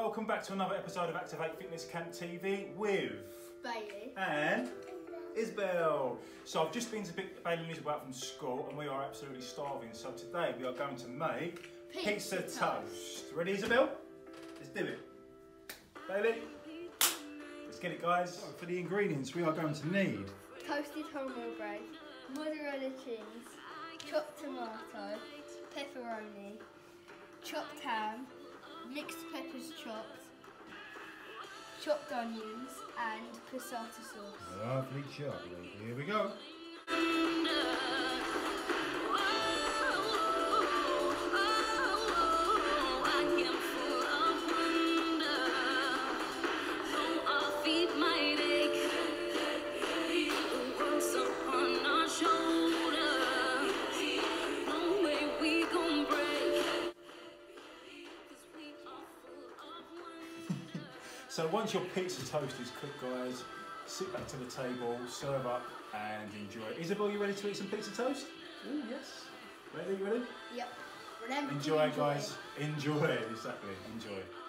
welcome back to another episode of Activate Fitness Camp TV with Bailey and Isabelle. So I've just been to pick Bailey and Isabelle up from school and we are absolutely starving. So today we are going to make pizza toast. Ready, Isabelle? Let's do it. Bailey, let's get it, guys. So for the ingredients we are going to need toasted wholemeal bread, mozzarella cheese, chopped tomato, pepperoni, chopped ham, mixed peppers chopped, chopped onions and passata sauce. Lovely chocolate. Here we go. So once your pizza toast is cooked, guys, sit back to the table, serve up and enjoy. Isabelle, you ready to eat some pizza toast? Oh yes. Ready? Yep. Remember enjoy, guys. Enjoy, exactly. Enjoy.